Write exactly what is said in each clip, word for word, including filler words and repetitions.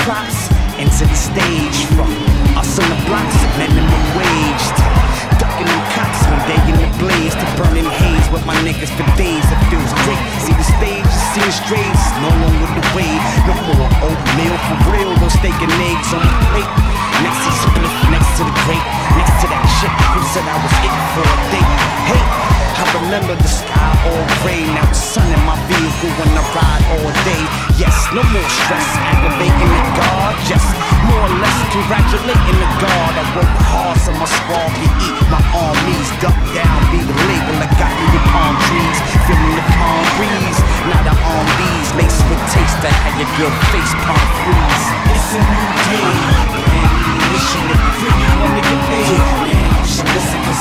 props into the stage. From us on the blocks, minimum wage, to ducking them cops when they in the blaze, to burning haze with my niggas for days. It feels great. See the stage, see the straight, no longer the way. No more oatmeal for real, no steak and eggs on the plate. Next to split, next to the great, next to that chick who said I was it for a day. Hey, I remember the sky all gray, now the sun in my vehicle when I ride all day. Yes, no more stress, aggravating the guard, just more or less congratulating the God. I work hard so my squad can eat. My armies duck down, be the label that got me the palm trees, feeling the palm breeze. Now the arm bees, lace with taste that had your good face palm freeze. It's a new day, man. Mission if you really wanna get paid, man, you should listen, cause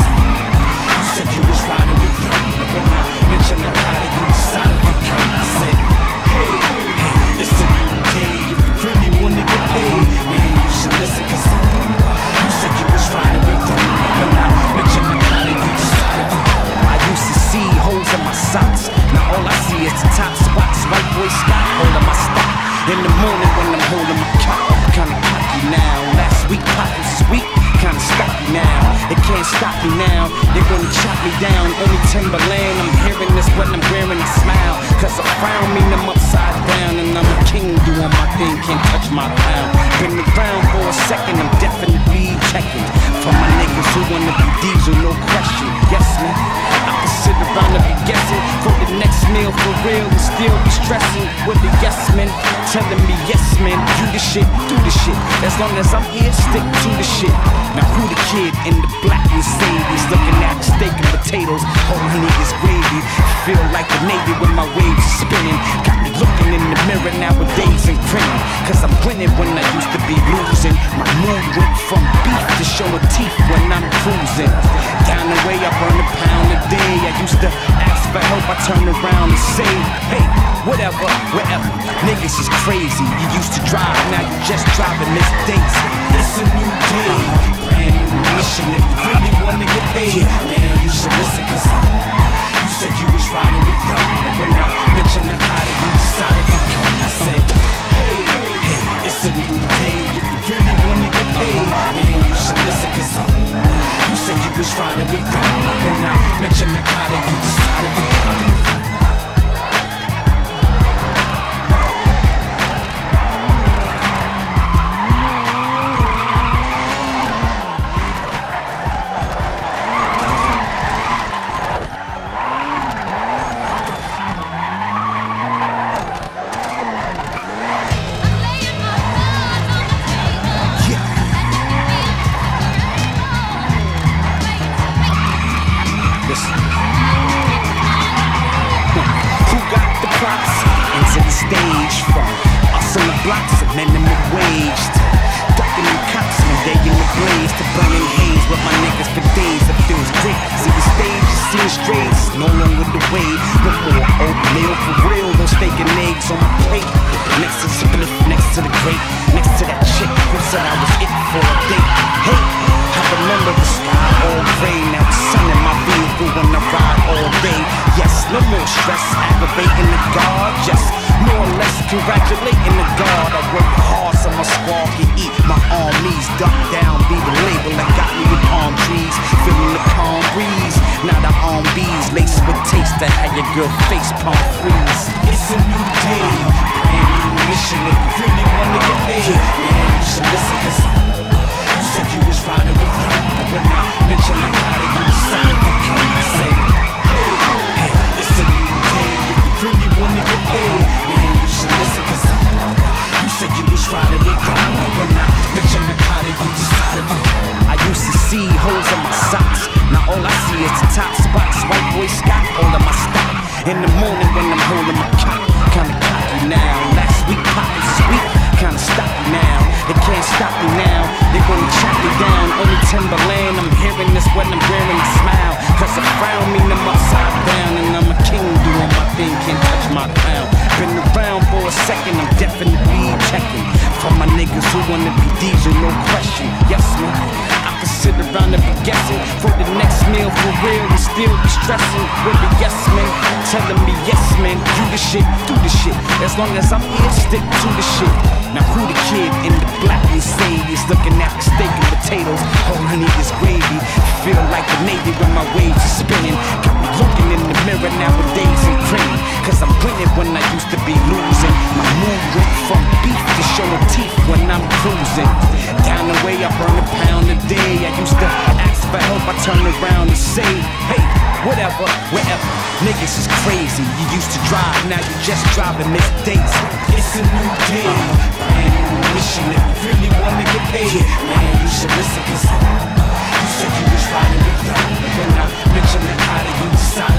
you said you was riding with me. When I mentioned the body, you decided to come. I said, hey, hey, it's a new day. If you really wanna get paid, man, you should listen, cause you said you was riding with me. When I mentioned the body, you decided to come. I used to see holes in my socks, now all I see is the top spots. White boy Scott holding my stock. In the morning when I'm holding my cock, I'm kinda cocky now. Last week pockets is weak, kinda stocky now. It can't stop me now, they're gonna chop me down. Only Timberland, I'm hearing this when I'm wearing a smile. Cause I frown me them upside down, and I'm a king doing my thing, can't touch my pound. Been around for a second, I'm definitely checking for my niggas who wanna be diesel, no question. Yes man, I can sit around and be guessing for the next meal for real and still be stressing with the yes men telling me yes man, do the shit, do the shit. As long as I'm here, stick to the shit. Now who the kid in the black Mercedes looking at the steak and potatoes, holding niggas gravy. Feel like the Navy when my waves are spinning. Got me looking in the mirror nowadays and grinning, cause I'm winning when I used to be losing. My mood went from beef to showing teeth when I'm cruising. Down the way I burn a pound a day. I used to ask for help, I turn around and say, hey, whatever, wherever. Niggas is crazy. You used to drive, now you just driving this dates. It's a new day, brand new mission. If you really wanna get paid, man, you should listen, cause you said you was riding with them. When I mentioned the body, you decided to come. I said, hey, hey, it's a new day. If you really wanna get paid, man, you should listen, cause you said you was riding with them. When I mentioned the body, you decided to come. Who got the props into the stage? From us on the blocks, a minimum wage, to ducking them cops when they in the blaze, to burning haze with my niggas for days. It feels great. See the stage, see the straight, no longer the way. No more oatmeal for real, no steak and eggs on my plate. Next to split, next to the great, next to that chick who said I was it for a day. Hey, I remember the sky all gray, now the sun in my vehicle when I ride all day. Yes, no more stress, aggravating the guard, just more or less congratulating the God. I work hard so my squad can eat. My armies duck down, be the label that got me the palm trees, feeling the calm breeze. Now the arm bees, laced with taste that had your girl face palm freeze. It's a new day, brand new mission. If you really wanna get paid, man, you should listen, cause you said you was riding with me. When I mentioned the body, you decided to come. I said, hey, hey, it's a new day. If you really wanna get paid, man, you should listen, cause you said you was riding with me. When I mentioned the body, you decided to come. I used to see holes in my socks, now all I see is the top spots. White boy Scott holding my stock. In the morning when I'm holding my cock, kinda cocky now. Last week pockets is weak, kinda stocky now. They can't stop me now, they're gonna chop me down. Only Timberland, I'm hearing this when I'm wearing a smile. Cause I frown me them upside down, and I'm a king doing my thing, can't touch my crown. Been around for a second, I'm definitely checking for my niggas who wanna be diesel, no question. Yes man, I can sit around and be guessing for the next meal for real and still be stressing with the yes men telling me yes man, do the shit, do the shit. As long as I'm here, stick to the shit. Now who the kid in the black Mercedes, looking at the steak and potatoes, all I need is gravy. Feel like the Navy when my waves are spinning. Got me looking in the mirror nowadays and grinning, cause I'm winning when I used to be losing. My mood went from beef to showing teeth when I'm cruising. Down the way I burn a pound a day. I used to ask for help, I turn around and say, hey, whatever, wherever. Niggas is crazy. You used to drive, now you just driving Miss Daisy. It's a new day, brand new mission. If you really wanna get paid, man, you should listen, cause you said you was riding with them. When I mentioned it, how do you decide?